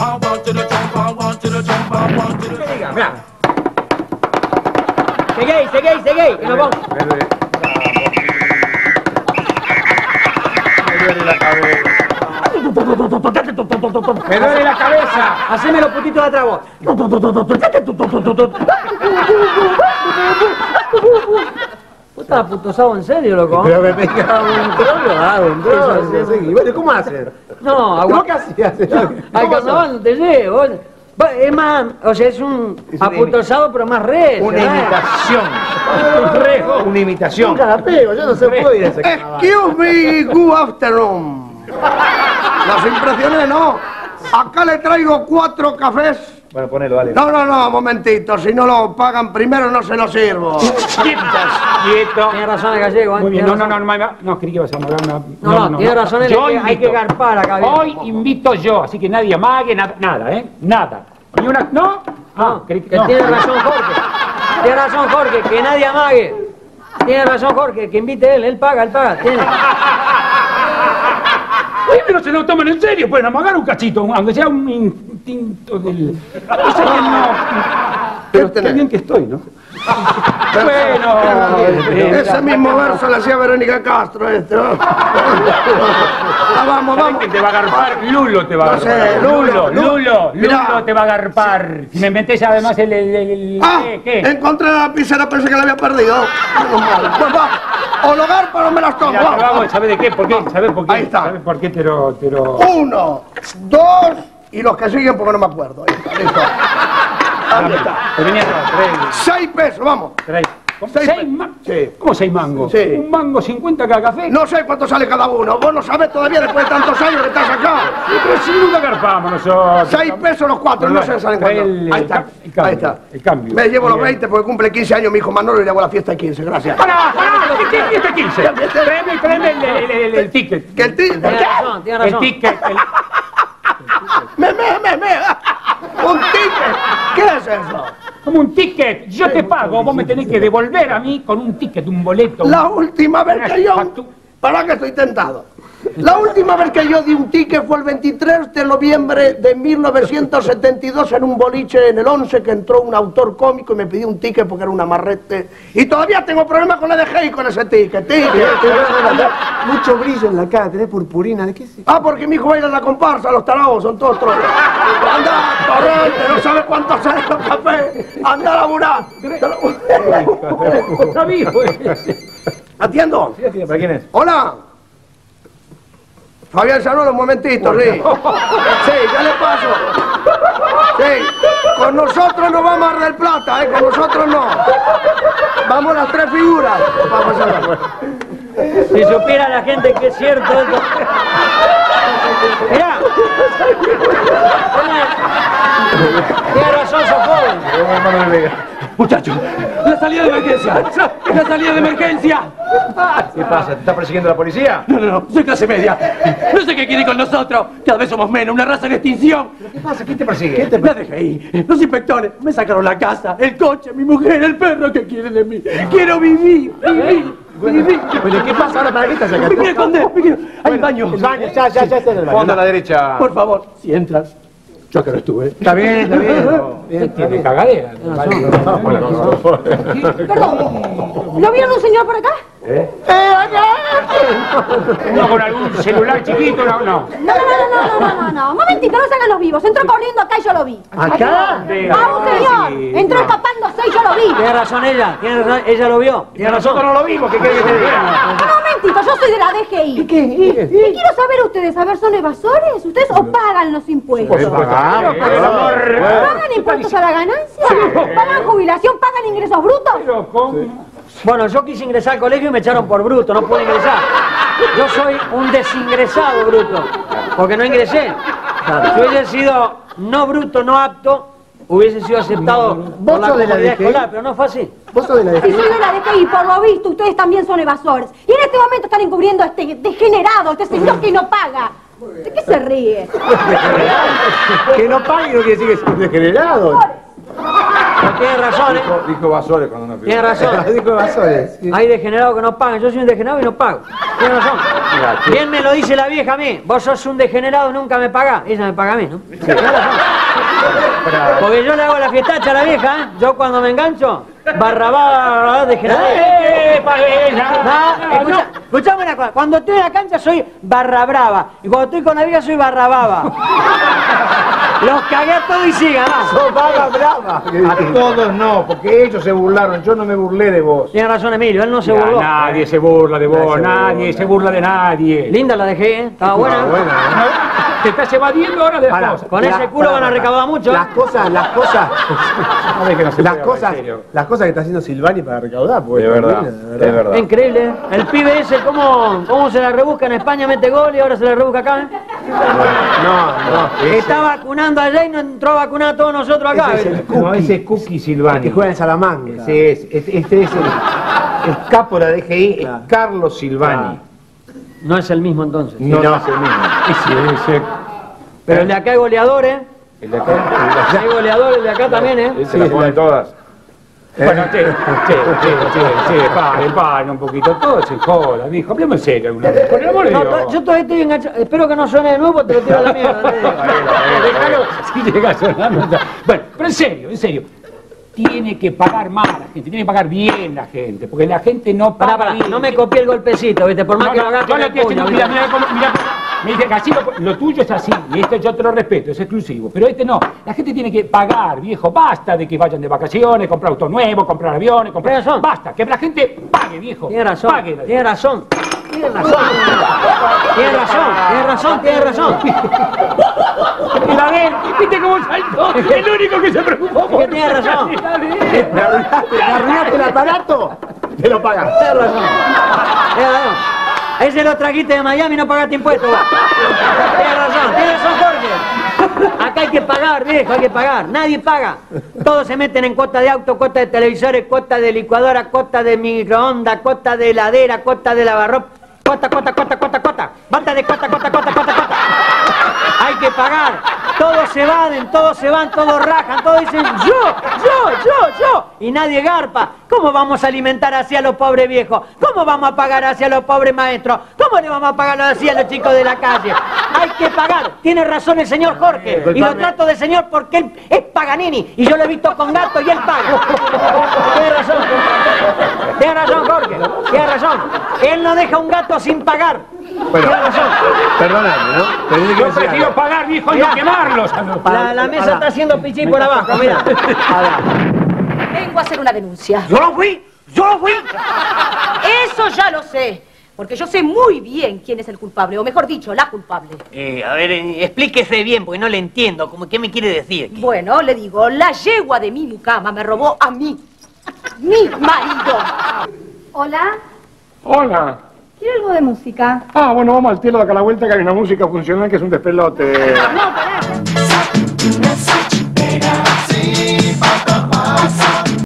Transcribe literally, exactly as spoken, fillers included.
Mirá. Seguí, seguí, seguí, que nos vamos. Me duele la cabeza. Me duele la cabeza. Haceme los putitos de atrás vos. ¿Vos estás putosado en serio, loco? Pero me pega un trolo, ah, un trolo. Bueno, ¿cómo haces? No, ¿Cómo que hacías? al carnaval no te llevo. Es más, o sea, es un aputosado, pero más re. Una imitación. Una imitación. Nunca la pego, yo no sé puedo ir a ese carnaval. Excuse me, good afternoon. Las impresiones no. Acá le traigo cuatro cafés. Bueno, ponelo, dale. No, no, no, momentito. Si no lo pagan primero, no se lo sirvo. Quieto. Tiene razón el gallego, ¿eh? Muy bien, no, no, Tiene no, no, no, creí que ibas a mover una... No, no, tiene razón, Yo hay que- hay que invito. garpar acá bien. Hoy invito yo, así que nadie amague, nada, nada, ¿eh? Nada. Ni una... ¿No? Ah, creí que... Que no. tiene razón Jorge. Tiene razón Jorge, que nadie amague. Tiene razón Jorge, que invite él, él paga, él paga. Tiene. Oye, pero se lo toman en serio, pueden amagar un cachito, aunque sea un instinto del... O sea que no... Pero qué bien que estoy, ¿no? Bueno... Ese mismo verso le hacía Verónica Castro, este, ¿no? Ah, vamos, ¿Sabes vamos. quién te va a agarpar? Lulo te va a No sé, agarpar. Lulo, Lulo, Lulo, Mirá. Lulo te va a agarpar. Si me metés además el... el, el- el- Ah, ¿qué? ¿Qué? encontré la lapicera, pensé que la había perdido. Menos mal. Pues va, o lo garpa o no me las tomo. Mira, te lo va. hago, ¿sabes de qué? ¿Por qué? ¿Sabes por qué? Ahí está. ¿Sabes por qué te lo... Te lo... Uno, dos y los que siguen porque no me acuerdo. Ahí está, listo. Ahí está. Te venía atrás, tres, Seis pesos, vamos. tres. Seis ¿Seis pe- mangos? Sí. ¿Cómo seis mangos? Sí. ¿Un mango cincuenta cada café? No sé cuánto sale cada uno. Vos no sabés todavía después de tantos años que estás acá. Pero si nunca garpamos nosotros. Seis pesos los cuatro, no sé salen Trae cuánto. el- Ahí está, el cambio, ahí está. el cambio. Me llevo los Bien. veinte porque cumple quince años mi hijo Manolo y le hago la fiesta de quince, gracias. ¡Pará, pará! ¿Qué qué fiesta quince? Tráeme, tráeme el, el, el, el ticket. Que el tío... Tiene razón, tiene El razón. ticket. el- Me, me, me, me. Un ticket. ¿Qué es eso? Como un ticket. Yo te pago, vos me tenés que devolver a mí con un ticket, un boleto. La última vez que yo... Factu- Para que estoy tentado. La última vez que yo di un ticket fue el veintitrés de noviembre de mil novecientos setenta y dos en un boliche en el once que entró un autor cómico y me pidió un ticket porque era un amarrete. Y todavía tengo problemas con la de Hey con ese ticket. ticket. Mucho brillo en la cara, tenés purpurina, ¿de qué se...? Ah, porque mi hijo baila en la comparsa, los tarados son todos trolos. Anda, torrente, no sabes cuánto sale los cafés. Anda a laburar. Está vivo. ¿Atiendo? ¿Para quién es? Hola. Fabián Sanolo, un momentito, sí. Sí, ya le paso. Sí, con nosotros no vamos a Mar del Plata, ¿eh? Con nosotros no. Vamos las tres figuras. Vamos a ver. Si supiera la gente que es cierto esto. Mirá. Tiene razón Sofón. Muchachos, la salida de emergencia. La salida de emergencia. ¿Qué pasa? ¿Te está persiguiendo la policía? No, no, no, soy clase media. No sé qué quiere con nosotros. Cada vez somos menos, una raza en extinción. ¿Qué pasa? ¿Quién te persigue? La dejé ahí. Los inspectores me sacaron la casa, el coche, mi mujer, el perro. ¿Qué quieren de mí? Quiero vivir, vivir, vivir. Bueno, ¿qué pasa ahora? ¿Para qué estás acá? Me quiero esconder, me quiero... Hay baño. El baño, ya, ya, ya está en el baño. Fondo a la derecha. Por favor, si entras. Yo acá no estuve. Está bien, está bien. Tiene cagadera. Perdón, ¿no vieron un señor por acá? ¿No con algún celular chiquito? No, no. No, no, no, no, no, no, no. Un momentito, no se hagan los vivos. Entró corriendo acá y yo lo vi. ¿Acá? Ah, un señor. Entró escapándose y yo lo vi. Tiene razón ella, tiene razón, ella lo vio. Y a nosotros no lo vimos, ¿qué querés que te diga? Un momentito, yo soy de la D G I. ¿Qué? Y quiero saber ustedes, a ver, ¿son evasores ustedes o pagan los impuestos? Pagamos, ¿Pagan impuestos a la ganancia? ¿Pagan jubilación? ¿Pagan ingresos brutos? Pero ¿cómo? Bueno, yo quise ingresar al colegio y me echaron por bruto, no pude ingresar. Yo soy un desingresado bruto, porque no ingresé. Si hubiese sido no bruto, no apto, hubiese sido aceptado por la sos de la comunidad D G I? escolar, pero no fue así. ¿Vos sos de la Y defensa? soy de la D G I, por lo visto, ustedes también son evasores. Y en este momento están encubriendo a este degenerado, este señor que no paga. ¿De qué se ríe? Que no pague no quiere decir que es un degenerado. Tiene razón, ¿eh? Dijo, dijo Basores cuando nos Tiene razón. Dijo Basores. Sí. Hay degenerados que no pagan. Yo soy un degenerado y no pago. Tiene razón. Bien me lo dice la vieja a mí. Vos sos un degenerado y nunca me pagás. Ella me paga a mí, ¿no? Tiene razón. Porque yo le hago la fiestacha a la vieja, ¿eh? Yo cuando me engancho, barrabá, degenerado. ¡Eh, paella! No, escucha, escuchame una cosa. Cuando estoy en la cancha soy barra brava. Y cuando estoy con la vieja soy barra baba. Los cagué a todos y sigan, ¿no? Sos vaga brava. A todos no, porque ellos se burlaron, yo no me burlé de vos. Tiene razón Emilio, él no se Ya, burló. nadie se burla de vos, nadie se burla de nadie. Linda la dejé, ¿eh? Estaba buena. Ah, bueno, ¿eh? Te estás evadiendo ahora de las Pará, cosas. Con La- ese culo pará, van a pará. recaudar mucho. Las cosas, las cosas, A ver que no se las puede hablar, cosas, en serio. las cosas que está haciendo Silvani para recaudar, pues. De verdad, también, de verdad. Es increíble, ¿eh? El pibe ese, ¿cómo, cómo se la rebusca en España, mete gol y ahora se la rebusca acá, ¿eh? No, no. ese- Está vacunando allá y no entró a vacunar a todos nosotros acá. Ese es el ¿eh? No, ese es Cookie Silvani. que juega en Salamanca. Ese es, este, este es el, el capo de la D G I, Claro. Carlos Silvani. No es el mismo entonces. No, No. no es el mismo. Ese, ese. Pero el de acá es goleador, ¿eh? El de acá, el de acá. Es goleador el de acá también, ¿eh? Él se la pone todas. Bueno, che, che, che, che, che, pare, pare un poquito, todo se joda, dijo, hablemos en serio alguna vez, por el amor de No, Dios. yo todavía estoy enganchado. Espero que no suene de nuevo, te lo tiro a la mierda. ¿eh? Déjalo, si llega a sonar, no está. Bueno, pero en serio, en serio. Tiene que pagar más la gente, tiene que pagar bien la gente, porque la gente no paga Pará, pará, bien. no me copié el golpecito, ¿viste? Por más No, que no, lo hagas yo con lo el estoy haciendo, puño, mira, ¿viste? mira, cómo- mira, me dice, así lo, lo tuyo es así, y esto yo te lo respeto, es exclusivo, pero este no, la gente tiene que pagar, viejo, basta de que vayan de vacaciones, comprar autos nuevos, comprar aviones, comprar... Tiene razón. Basta, que la gente pague, viejo. Tiene razón, Pague. tiene razón. Tiene razón. Tiene razón, tiene razón, tiene razón. Y la de él, ¿viste cómo saltó? El único que se preocupó por... que tiene razón. Me arruinaste, me arruinaste el aparato, te lo pagas. Tiene razón. Tiene razón. Ese lo trajiste de Miami y no pagaste impuestos. vos. Tiene razón, tiene razón Jorge. Acá hay que pagar, viejo, hay que pagar. Nadie paga. Todos se meten en cuota de auto, cuota de televisores, cuota de licuadora, cuota de microondas, cuota de heladera, cuota de lavarropa. Cuota, cuota, cuota, cuota, cuota. Basta de cuota, cuota, cuota, cuota, cuota. Hay que pagar. Todos se van, todos se van, todos rajan, todos dicen yo, yo, yo, yo. Y nadie garpa. ¿Cómo vamos a alimentar así a los pobres viejos? ¿Cómo vamos a pagar así a los pobres maestros? ¿Cómo le vamos a pagar así a los chicos de la calle? Hay que pagar. Tiene razón el señor Jorge. Y lo trato de señor porque él es Paganini. Y yo lo he visto con gato y él paga. Tiene razón. Tiene razón Jorge. Tiene razón. Él no deja un gato sin pagar. Bueno, Tiene razón. perdóname, ¿no? Pero tiene que Yo decir prefiero algo. pagar, viejo, y no quemarlos. La, la mesa está haciendo pichí por abajo, mira. Vengo a hacer una denuncia. Yo no fui, yo no fui. Eso ya lo sé. Porque yo sé muy bien quién es el culpable, o mejor dicho, la culpable. Eh, a ver, eh, explíquese bien, porque no le entiendo. ¿Cómo, ¿Qué me quiere decir? Bueno, le digo, la yegua de mi mucama me robó a mí. Mi marido. Hola, Hola. ¿quiere algo de música? Ah, bueno, vamos al cielo de acá a la vuelta que hay una música funcional que es un despelote. No, pará.